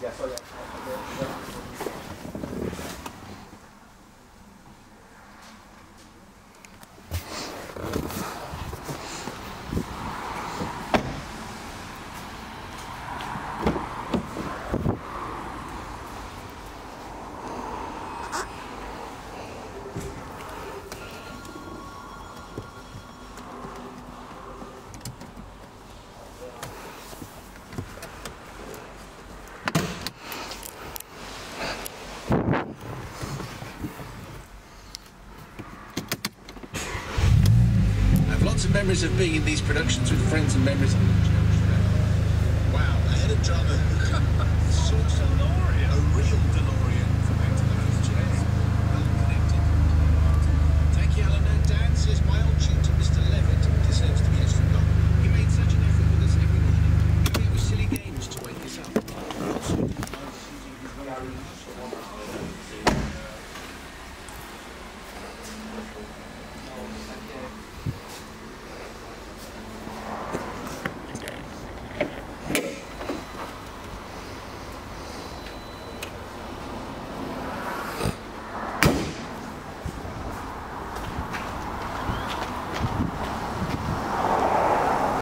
Memories of being in these productions with friends and memories of the church. Wow, the head of drama. Source DeLorean. A real DeLorean from Back to the Future. Well connected. Thank you, Alan. And Dan says my old tutor, Mr. Levitt, deserves to be extra long. He made such an effort with us every morning. Maybe it was silly games to wake us up.